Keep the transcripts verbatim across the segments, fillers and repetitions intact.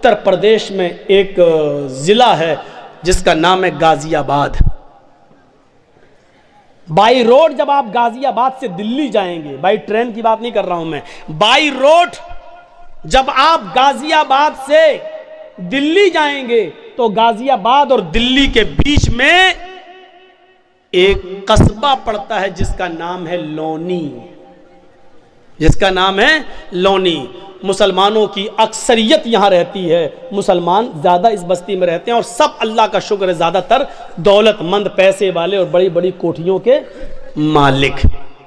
اتر پردیش میں ایک ضلع ہے جس کا نام ہے غازی آباد۔ بائی روڈ جب آپ غازی آباد سے دلی جائیں گے، بائی ٹرین کی بات نہیں کر رہا ہوں میں، بائی روڈ جب آپ غازی آباد سے دلی جائیں گے تو غازی آباد اور دلی کے بیچ میں ایک قصبہ پڑتا ہے جس کا نام ہے لونی، جس کا نام ہے لونی۔ مسلمانوں کی اکثریت یہاں رہتی ہے، مسلمان زیادہ اس بستی میں رہتے ہیں اور سب اللہ کا شکر ہے زیادہ تر دولت مند، پیسے والے اور بڑی بڑی کوٹھیوں کے مالک۔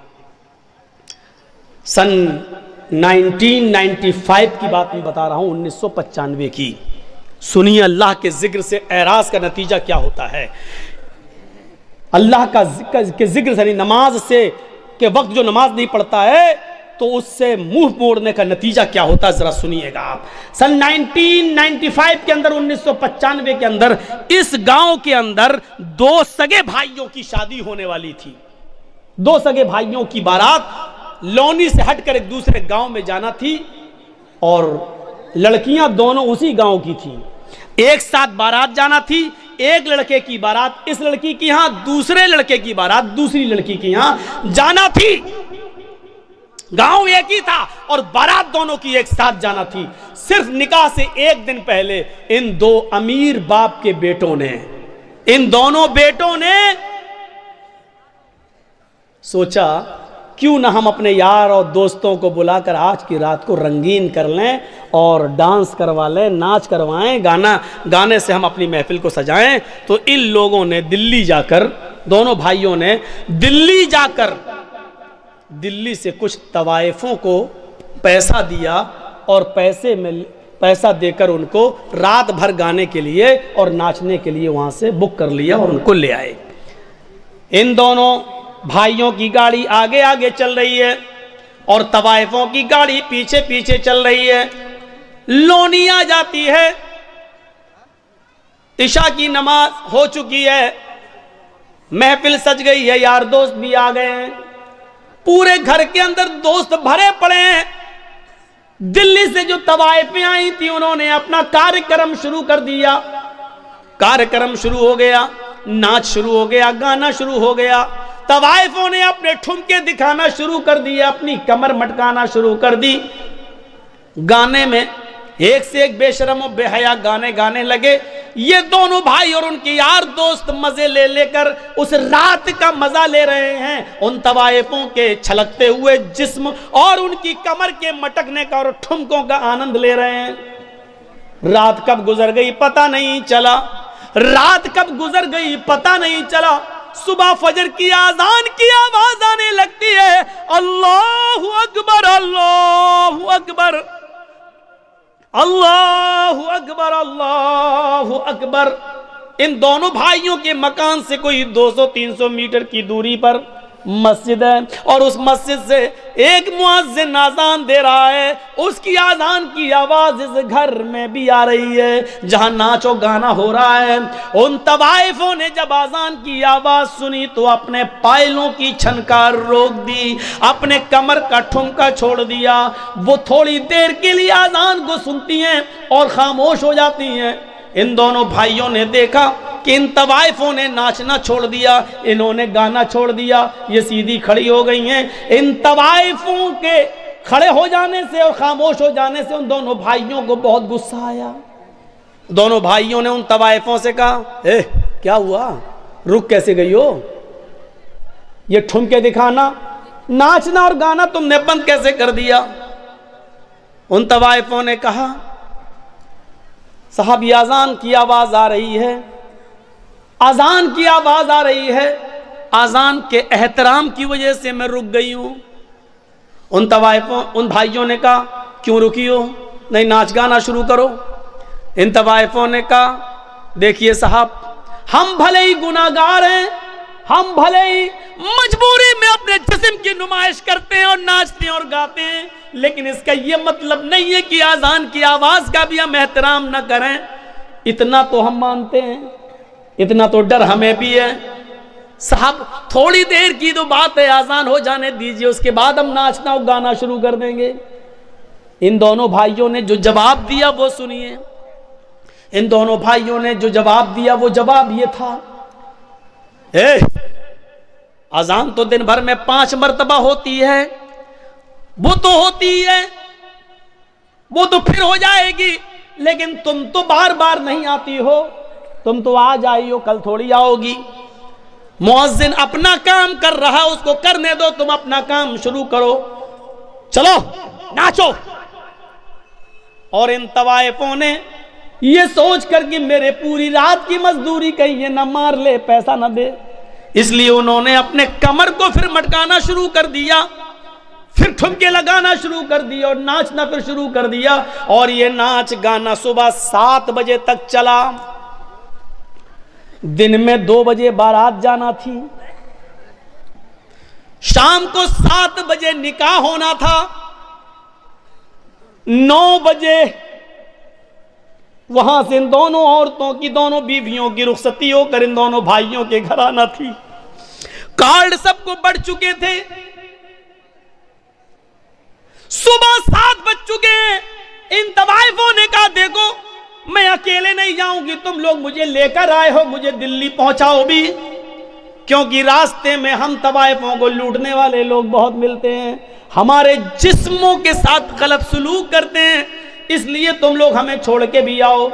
سن نائنٹین نائنٹی فائیو کی بات میں بتا رہا ہوں، انیس سو پچانوے کی۔ سنیے اللہ کے ذکر سے اعراض کا نتیجہ کیا ہوتا ہے۔ اللہ کا ذکر سے نماز سے کہ وقت جو نماز نہیں پڑھتا ہے تو اس سے منہ موڑنے کا نتیجہ کیا ہوتا ہے، ذرا سنیے گا آپ۔ سن نائنٹین نائنٹی فائیو کے اندر، انیس سو پچانوے کے اندر اس گاؤں کے اندر دو سگے بھائیوں کی شادی ہونے والی تھی۔ دو سگے بھائیوں کی بارات لونی سے ہٹ کر ایک دوسرے گاؤں میں جانا تھی اور لڑکیاں دونوں اسی گاؤں کی تھیں۔ ایک ساتھ بارات جانا تھی، ایک لڑکے کی بارات اس لڑکی کی یہاں، دوسرے لڑکے کی بارات دوسری لڑکی کی یہاں جانا تھی۔ گاؤں ایک ہی تھا اور بارات دونوں کی ایک ساتھ جانا تھی۔ صرف نکاح سے ایک دن پہلے ان دو امیر باپ کے بیٹوں نے، ان دونوں بیٹوں نے سوچا کیوں نہ ہم اپنے یار اور دوستوں کو بلا کر آج کی رات کو رنگین کر لیں اور ڈانس کروا لیں، ناچ کروائیں، گانا گانے سے ہم اپنی محفل کو سجائیں۔ تو ان لوگوں نے دلی جا کر، دونوں بھائیوں نے دلی جا کر دلی سے کچھ طوائفوں کو پیسہ دیا اور پیسے میں پیسہ دے کر ان کو رات بھر گانے کے لیے اور ناچنے کے لیے وہاں سے بک کر لیا اور ان کو لے آئے۔ ان دونوں بھائیوں کی گاڑی آگے آگے چل رہی ہے اور طوائفوں کی گاڑی پیچھے پیچھے چل رہی ہے۔ لونی آ جاتی ہے، عشاء کی نماز ہو چکی ہے، محفل سج گئی ہے، یار دوست بھی آ گئے ہیں، پورے گھر کے اندر دوست بھرے پڑے ہیں۔ دلی سے جو طوائفیں آئی تھی انہوں نے اپنا کارکرم شروع کر دیا۔ کارکرم شروع ہو گیا، ناچ شروع ہو گیا، گانا شروع ہو گیا۔ طوائفوں نے اپنے ٹھمکے دکھانا شروع کر دیے، اپنی کمر مٹکانا شروع کر دی۔ گانے میں ایک سے ایک بے شرم و بے حیا گانے گانے لگے۔ یہ دونوں بھائی اور ان کے یار دوست مزے لے لے کر اس رات کا مزہ لے رہے ہیں، ان طوائفوں کے چھلکتے ہوئے جسم اور ان کی کمر کے مٹکنے کا اور ٹھمکوں کا آنند لے رہے ہیں۔ رات کب گزر گئی پتہ نہیں چلا، رات کب گزر گئی پتہ نہیں چلا۔ صبح فجر کی آذان کی آواز آنے لگتی ہے، اللہ اکبر اللہ اکبر اللہ اکبر اللہ اکبر۔ ان دونوں بھائیوں کے مکان سے کوئی دو سو تین سو میٹر کی دوری پر مسجد ہے اور اس مسجد سے ایک مؤذن آذان دے رہا ہے، اس کی آذان کی آواز اس گھر میں بھی آ رہی ہے جہاں ناچ و گانا ہو رہا ہے۔ ان طوائفوں نے جب آذان کی آواز سنی تو اپنے پائلوں کی چھنکار روک دی، اپنے کمر کا ٹھمکا چھوڑ دیا۔ وہ تھوڑی دیر کے لیے آذان کو سنتی ہیں اور خاموش ہو جاتی ہیں۔ ان دونوں بھائیوں نے دیکھا کہ ان طوائفوں نے ناچنا چھوڑ دیا، انہوں نے گانا چھوڑ دیا، یہ سیدھی کھڑی ہو گئی ہیں۔ ان طوائفوں کے کھڑے ہو جانے سے اور خاموش ہو جانے سے ان دونوں بھائیوں کو بہت غصہ آیا۔ دونوں بھائیوں نے ان طوائفوں سے کہا، اے کیا ہوا، رک کیسے گئی ہو؟ یہ ٹھمکے دکھانا، ناچنا اور گانا تم نے بند کیسے کر دیا؟ ان طوائفوں نے کہا، صاحب یہ اذان کی آواز آ رہی ہے، اذان کی آواز آ رہی ہے، اذان کے احترام کی وجہ سے میں رک گئی ہوں۔ ان طوائفوں ان بھائیوں نے کہا، کیوں رکی ہو؟ نہیں ناچ گانا شروع کرو۔ ان طوائفوں نے کہا، دیکھیے صاحب ہم بھلے ہی گناہگار ہیں، ہم بھلے ہی مجبوری میں اپنے جسم کی نمائش کرتے ہیں اور ناچتے ہیں اور گاتے ہیں، لیکن اس کا یہ مطلب نہیں ہے کہ اذان کی آواز کا بھی ہم احترام نہ کریں۔ اتنا تو ہم مانتے ہیں، اتنا تو ڈر ہمیں بھی ہے۔ صاحب تھوڑی دیر کی تو بات ہے، اذان ہو جانے دیجئے، اس کے بعد ہم ناچنا اور گانا شروع کر دیں گے۔ ان دونوں بھائیوں نے جو جواب دیا وہ سنیے۔ ان دونوں بھائیوں نے جو جواب دیا وہ جواب یہ تھا، اے اذان تو دن بھر میں پانچ مرتبہ ہوتی ہے، وہ تو ہوتی ہے، وہ تو پھر ہو جائے گی، لیکن تم تو بار بار نہیں آتی ہو، تم تو آج آئی ہو کل تھوڑی آؤ گی۔ مؤذن اپنا کام کر رہا، اس کو کرنے دو، تم اپنا کام شروع کرو، چلو ناچو۔ اور ان طوائفوں نے یہ سوچ کر کہ میرے پوری رات کی مزدوری کہیں یہ نہ مار لے، پیسہ نہ دے، اس لیے انہوں نے اپنے کمر کو پھر مٹکانا شروع کر دیا، پھر ٹھمکے لگانا شروع کر دیا اور ناچنا پھر شروع کر دیا۔ اور یہ ناچ گانا صبح سات بجے تک چلا۔ دن میں دو بجے بارات جانا تھی، شام کو سات بجے نکاح ہونا تھا، نو بجے وہاں سے ان دونوں عورتوں کی، دونوں بیویوں کی رخصتی ہو کر ان دونوں بھائیوں کے گھر آنا تھی۔ کارڈ سب کو بڑھ چکے تھے، صبح سات بج چکے ہیں۔ ان طوائفوں نے کہا دیکھو میں اکیلے نہیں جاؤں گی، تم لوگ مجھے لے کر آئے ہو، مجھے دلی پہنچاؤ بھی، کیونکہ راستے میں ہم طوائفوں کو لوٹنے والے لوگ بہت ملتے ہیں، ہمارے جسموں کے ساتھ غلط سلوک کرتے ہیں، اس لیے تم لوگ ہمیں چھوڑ کے بھی آؤ۔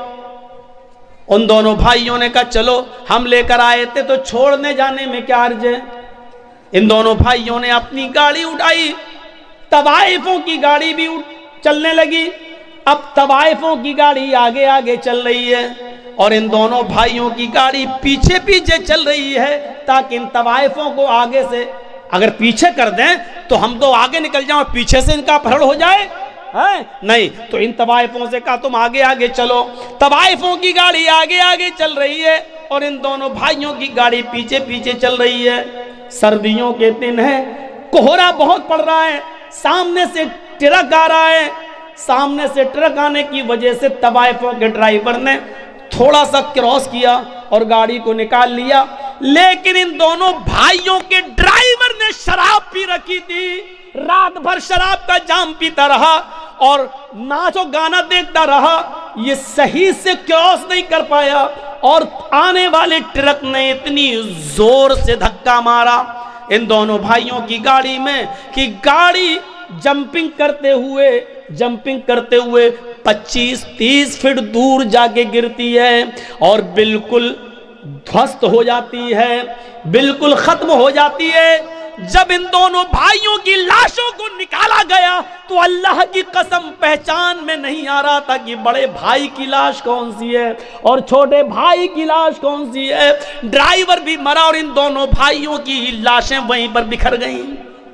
ان دونوں بھائیوں نے کہا چلو ہم لے کر آئے تھے تو چھوڑنے جانے میں کیا عرض ہے۔ ان دونوں بھائیوں نے اپنی گاڑی اٹھائی، طوائفوں کی گاڑی بھی چلنے لگی۔ اب طوائفوں کی گاڑی آگے آگے چل رہی ہے اور ان دونوں بھائیوں کی گاڑی پیچھے پیچھے چل رہی ہے، تاکہ ان طوائفوں کو آگے سے اگر پیچھے کر دیں تو ہم تو آگے نکل جائیں اور پیچھے سے ان کا اپہرن ہو جائے، نہیں تو ان طوائفوں سے کہا تم آگے آگے چلو۔ طوائفوں کی گاڑی آگے آگے چل رہی ہے اور ان دونوں بھائیوں کی گاڑی پیچھے پیچھے چل رہی ہے۔ سردیوں کے دن ہے، کوہرا بہت پڑ رہا ہے، سامنے سے ٹرک آ رہا ہے، سامنے سے ٹرک آنے کی وجہ سے طوائفوں کے ڈرائیور نے تھوڑا سا کراس کیا اور گاڑی کو نکال لیا، لیکن ان دونوں بھائیوں کے ڈرائیور نے شراب پی رکھی تھی، رات بھر شراب کا جام پیتا رہا اور ناچ و گانا دیکھتا رہا، یہ صحیح سے کراس نہیں کر پایا اور آنے والے ٹرک نے اتنی زور سے دھکا مارا ان دونوں بھائیوں کی گاڑی میں کہ گاڑی جمپنگ کرتے ہوئے جمپنگ کرتے ہوئے پچیس تیس فٹ دور جا کے گرتی ہے اور بالکل دھوست ہو جاتی ہے، بالکل ختم ہو جاتی ہے۔ جب ان دونوں بھائیوں کی لاشوں کو نکالا گیا تو اللہ کی قسم پہچان میں نہیں آ رہا تھا کہ بڑے بھائی کی لاش کون سی ہے اور چھوٹے بھائی کی لاش کون سی ہے۔ ڈرائیور بھی مرا اور ان دونوں بھائیوں کی لاشیں وہیں پر بکھر گئیں۔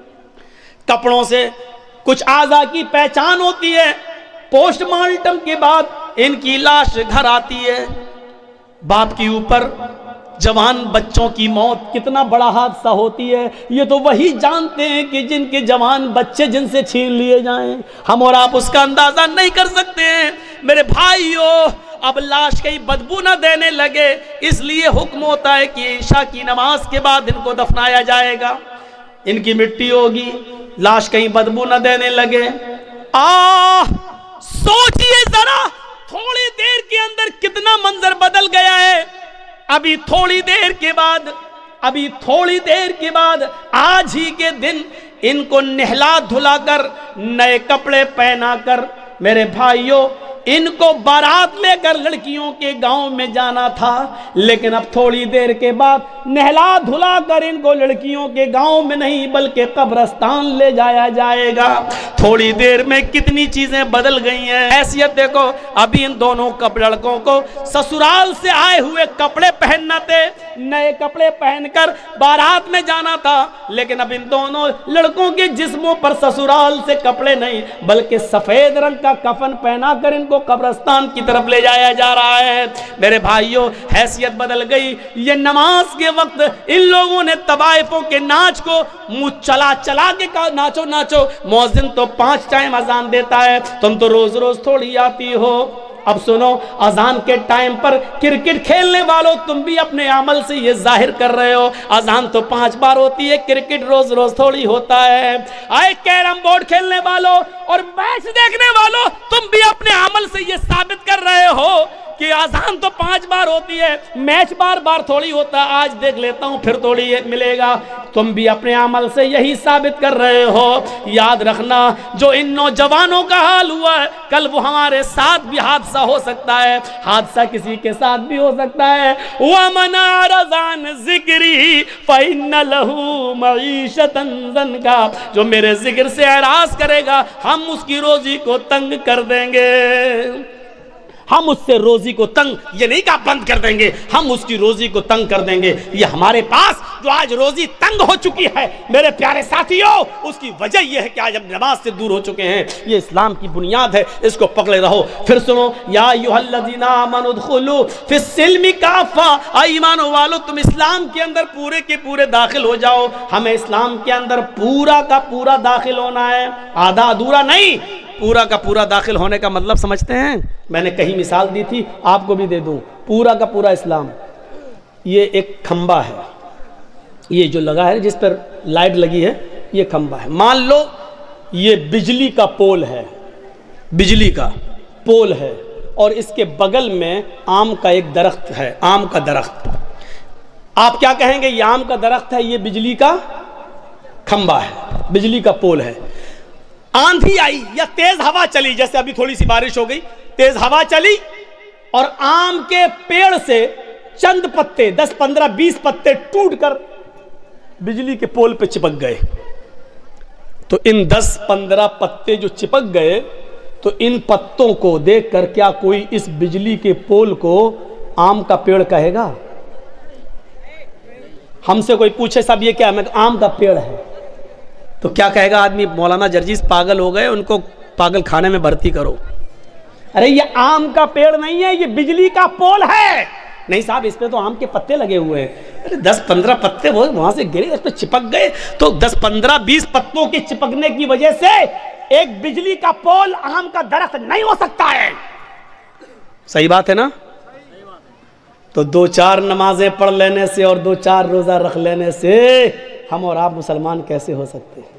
کپڑوں سے کچھ اعضاء کی پہچان ہوتی ہے، پوسٹ مارٹم کے بعد ان کی لاش گھر آتی ہے۔ باپ کے اوپر جوان بچوں کی موت کتنا بڑا حادثہ ہوتی ہے، یہ تو وہی جانتے ہیں کہ جن کے جوان بچے جن سے چھین لیے جائیں، ہم اور آپ اس کا اندازہ نہیں کر سکتے ہیں۔ میرے بھائیو، اب لاش کہیں بدبو نہ دینے لگے، اس لیے حکم ہوتا ہے کہ عشاء کی نماز کے بعد ان کو دفنایا جائے گا، ان کی مٹی ہوگی، لاش کہیں بدبو نہ دینے لگے۔ آہ سوچئے ذرا تھوڑی دیر کے اندر کتنا منظر بدل گیا ہے۔ ابھی تھوڑی دیر کے بعد ابھی تھوڑی دیر کے بعد آج ہی کے دن ان کو نہلا دھلا کر نئے کپڑے پہنا کر میرے بھائیوں ان کو بارات لے کر لڑکیوں کے گاؤں میں جانا تھا، لیکن اب تھوڑی دیر کے بعد نہلا دھلا کر ان کو لڑکیوں کے گاؤں میں نہیں بلکہ قبرستان لے جایا جائے گا۔ تھوڑی دیر میں کتنی چیزیں بدل گئی ہیں۔ حیثیت دیکھو، ابھی ان دونوں لڑکوں کو سسرال سے آئے ہوئے کپڑے پہننا تھے، نئے کپڑے پہن کر بارات میں جانا تھا، لیکن اب ان دونوں لڑکوں کے جسموں پر سسرال سے کپڑے نہیں بلکہ سفید رنگ کا کفن پہنا کر ان کو قبرستان کی طرف لے جایا جا رہا ہے۔ میرے بھائیوں، حیثیت بدل گئی۔ یہ نماز کے وقت ان لوگوں نے طوائفوں کے ناچ کو منہ چلا چلا کے کہا ناچو ناچو، مؤذن تو پانچ ٹائم اذان دیتا ہے، تم تو روز روز تھوڑی آتی ہو۔ اب سنو، اذان کے ٹائم پر کرکٹ کھیلنے والوں تم بھی اپنے عمل سے یہ ظاہر کر رہے ہو، اذان تو پانچ بار ہوتی ہے، کرکٹ روز روز تھوڑی ہوتا ہے۔ آئے کیرم بورڈ کھیلنے والوں اور میچ دیکھنے والوں تم بھی اپنے عمل سے یہ ثابت کر رہے ہو کہ आजान तो पांच बार होती है, मैच बार बार थोड़ी होता, आज देख लेता हूं फिर थोड़ी मिलेगा। तुम भी अपने अमल से यही साबित कर रहे हो। याद रखना जो इन नौजवानों का हाल हुआ है, कल वो हमारे साथ भी हादसा हो सकता है, हादसा किसी के साथ भी हो सकता है। वमन अरज़ अन ज़िक्री फ़इन्न लहू मईशतन ज़न्का, जो मेरे जिक्र से एराज़ करेगा हम उसकी रोजी को तंग कर देंगे। हम उससे रोजी को तंग, ये नहीं कहा बंद कर देंगे, हम उसकी रोजी को तंग कर देंगे। ये हमारे पास जो आज रोजी तंग हो चुकी है मेरे प्यारे साथियों, उसकी वजह यह है कि आज हम नमाज से दूर हो चुके हैं। ये इस्लाम की बुनियाद है, इसको पकड़े रहो। फिर सुनो, या अय्युहल्लज़ीना आमनू उदखुलू फिस्सिल्मि काफ़ा, ईमान वालो तुम इस्लाम के अंदर पूरे के पूरे दाखिल हो जाओ। हमें इस्लाम के अंदर पूरा का पूरा दाखिल होना है, आधा अधूरा नहीं, पूरा का पूरा दाखिल होने का मतलब समझते हैं? मैंने कहीं मिसाल दी थी, आपको भी दे दूं। पूरा का पूरा इस्लाम, ये एक खंबा है, ये जो लगा है जिस पर लाइट लगी है, ये खंबा है। मान लो ये बिजली का पोल है, बिजली का पोल है, और इसके बगल में आम का एक दरख्त है, आम का दरख्त। आप क्या कहेंगे? ये आम का दरख्त है, ये बिजली का खंबा है, बिजली का पोल है। आंधी आई या तेज हवा चली, जैसे अभी थोड़ी सी बारिश हो गई, तेज हवा चली और आम के पेड़ से चंद पत्ते, दस पंद्रह बीस पत्ते टूटकर बिजली के पोल पे चिपक गए। तो इन दस पंद्रह पत्ते जो चिपक गए, तो इन पत्तों को देखकर क्या कोई इस बिजली के पोल को आम का पेड़ कहेगा? हमसे कोई पूछे साहब ये क्या? मैं आम का पेड़ है, तो क्या कहेगा आदमी? मौलाना जर्जीस पागल हो गए, उनको पागल खाने में भर्ती करो। अरे ये आम का पेड़ नहीं है, ये बिजली का पोल है। नहीं साहब, इस पे तो आम के पत्ते लगे हुए हैं। अरे दस पंद्रह पत्ते वो वहां से गिरे, इस पे चिपक गए, तो दस पंद्रह बीस पत्तों के चिपकने की वजह से एक बिजली का पोल आम का दरख्त नहीं हो सकता है। सही बात है ना? तो दो चार नमाजें पढ़ लेने से और दो चार रोजा रख लेने से हम और आप मुसलमान कैसे हो सकते हैं?